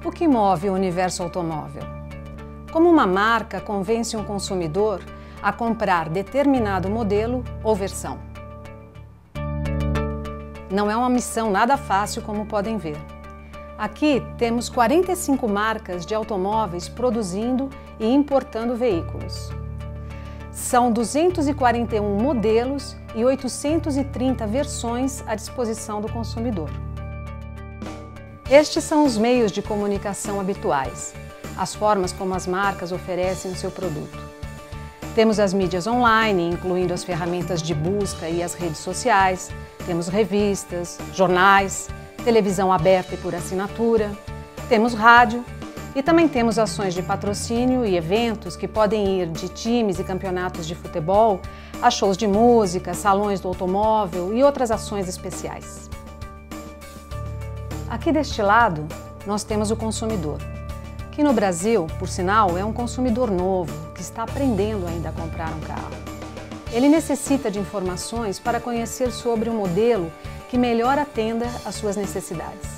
O que move o universo automóvel? Como uma marca convence um consumidor a comprar determinado modelo ou versão? Não é uma missão nada fácil, como podem ver. Aqui temos 45 marcas de automóveis produzindo e importando veículos. São 241 modelos e 830 versões à disposição do consumidor. Estes são os meios de comunicação habituais, as formas como as marcas oferecem o seu produto. Temos as mídias online, incluindo as ferramentas de busca e as redes sociais, temos revistas, jornais, televisão aberta e por assinatura, temos rádio e também temos ações de patrocínio e eventos que podem ir de times e campeonatos de futebol a shows de música, salões do automóvel e outras ações especiais. Aqui deste lado, nós temos o consumidor, que no Brasil, por sinal, é um consumidor novo, que está aprendendo ainda a comprar um carro. Ele necessita de informações para conhecer sobre um modelo que melhor atenda às suas necessidades.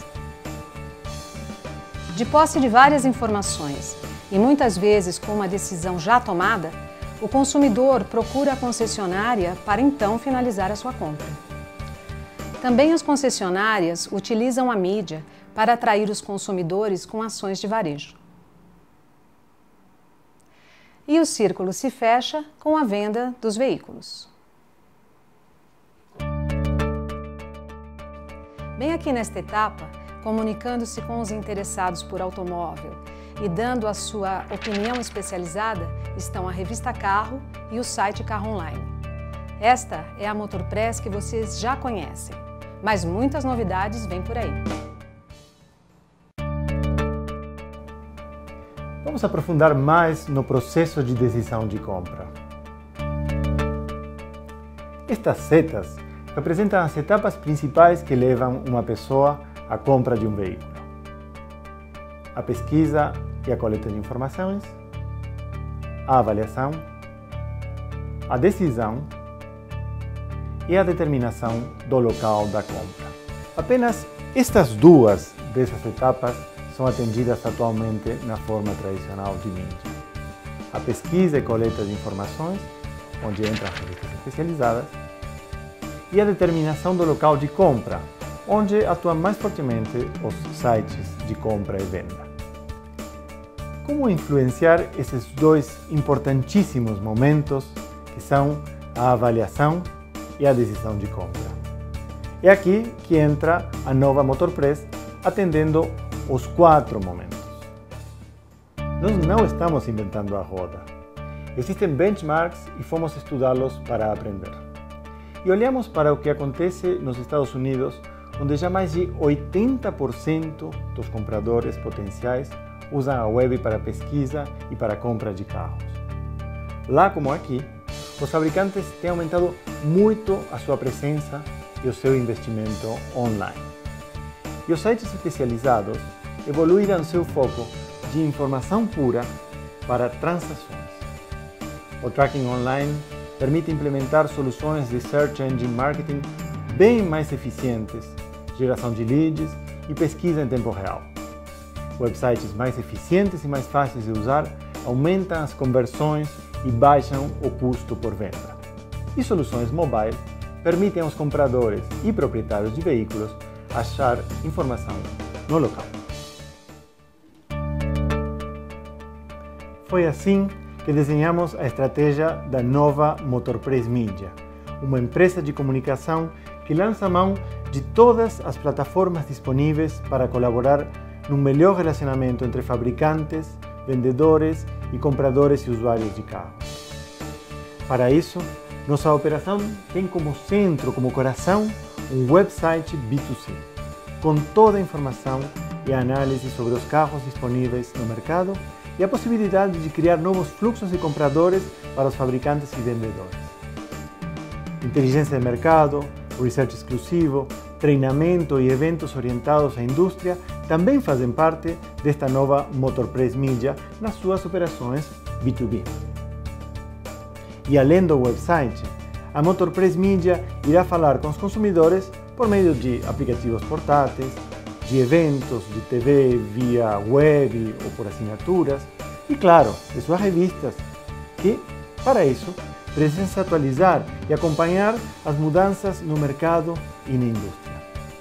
De posse de várias informações e muitas vezes com uma decisão já tomada, o consumidor procura a concessionária para então finalizar a sua compra. Também as concessionárias utilizam a mídia para atrair os consumidores com ações de varejo. E o círculo se fecha com a venda dos veículos. Bem aqui nesta etapa, comunicando-se com os interessados por automóvel e dando a sua opinião especializada, estão a revista Carro e o site Carro Online. Esta é a Motorpress que vocês já conhecem, mas muitas novidades vêm por aí. Vamos aprofundar mais no processo de decisão de compra. Estas setas representam as etapas principais que levam uma pessoa à compra de um veículo: a pesquisa e a coleta de informações, a avaliação, a decisão e a determinação do local da compra. Apenas estas duas dessas etapas são atendidas atualmente na forma tradicional de mídia: a pesquisa e coleta de informações, onde entram as revistas especializadas, e a determinação do local de compra, onde atuam mais fortemente os sites de compra e venda. Como influenciar esses dois importantíssimos momentos, que são a avaliação e a decisão de compra? É aqui que entra a nova Motorpress, atendendo os 4 momentos. Nós não estamos inventando a roda. Existem benchmarks e fomos estudá-los para aprender. E olhamos para o que acontece nos Estados Unidos, onde já mais de 80% dos compradores potenciais usam a web para pesquisa e para compra de carros. Lá como aqui, os fabricantes têm aumentado muito a sua presença e o seu investimento online. E os sites especializados evoluíram seu foco de informação pura para transações. O tracking online permite implementar soluções de Search Engine Marketing bem mais eficientes, geração de leads e pesquisa em tempo real. Websites mais eficientes e mais fáceis de usar aumentam as conversões e baixam o custo por venda. E soluções mobile permitem aos compradores e proprietários de veículos achar informação no local. Foi assim que desenhamos a estratégia da nova Motorpress Media, uma empresa de comunicação que lança mão de todas as plataformas disponíveis para colaborar num melhor relacionamento entre fabricantes, vendedores e compradores e usuários de carros. Para isso, nossa operação tem como centro, como coração, um website B2C, com toda a informação e análise sobre os carros disponíveis no mercado e a possibilidade de criar novos fluxos de compradores para os fabricantes e vendedores. Inteligência de mercado, research exclusivo, treinamento e eventos orientados à indústria também fazem parte desta nova Motorpress Media nas suas operações B2B. E além do website, a Motorpress Media irá falar com os consumidores por meio de aplicativos portáteis, de eventos, de TV via web ou por assinaturas e, claro, de suas revistas, que, para isso, precisam se atualizar e acompanhar as mudanças no mercado e na indústria.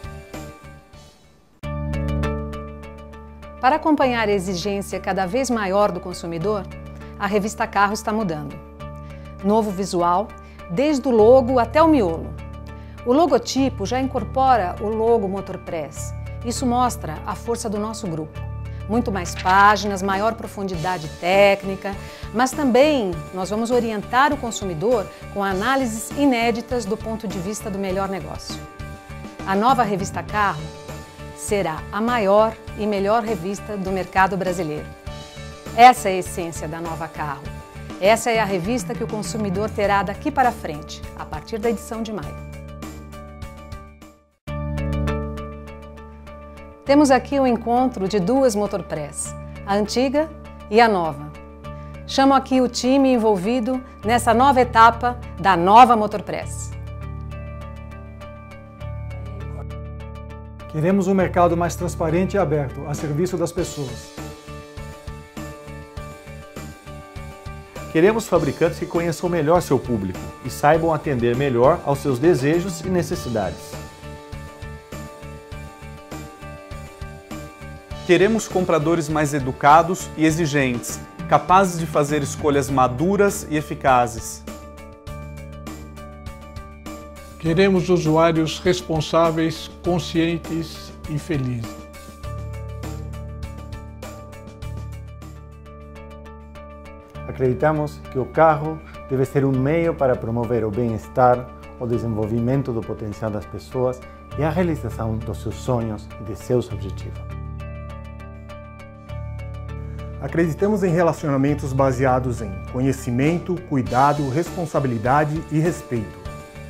Para acompanhar a exigência cada vez maior do consumidor, a revista Carro está mudando. Novo visual, desde o logo até o miolo. O logotipo já incorpora o logo Motorpress. Isso mostra a força do nosso grupo. Muito mais páginas, maior profundidade técnica, mas também nós vamos orientar o consumidor com análises inéditas do ponto de vista do melhor negócio. A nova revista Carro será a maior e melhor revista do mercado brasileiro. Essa é a essência da nova Carro. Essa é a revista que o consumidor terá daqui para frente, a partir da edição de maio. Temos aqui o encontro de duas Motorpress, a antiga e a nova. Chamo aqui o time envolvido nessa nova etapa da nova Motorpress. Queremos um mercado mais transparente e aberto, a serviço das pessoas. Queremos fabricantes que conheçam melhor seu público e saibam atender melhor aos seus desejos e necessidades. Queremos compradores mais educados e exigentes, capazes de fazer escolhas maduras e eficazes. Queremos usuários responsáveis, conscientes e felizes. Acreditamos que o carro deve ser um meio para promover o bem-estar, o desenvolvimento do potencial das pessoas e a realização dos seus sonhos e de seus objetivos. Acreditamos em relacionamentos baseados em conhecimento, cuidado, responsabilidade e respeito.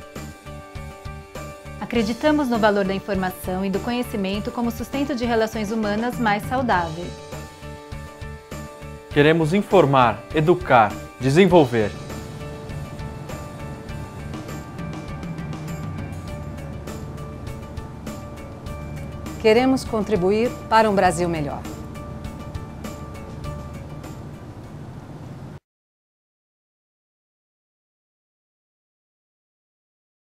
Acreditamos no valor da informação e do conhecimento como sustento de relações humanas mais saudáveis. Queremos informar, educar, desenvolver. Queremos contribuir para um Brasil melhor.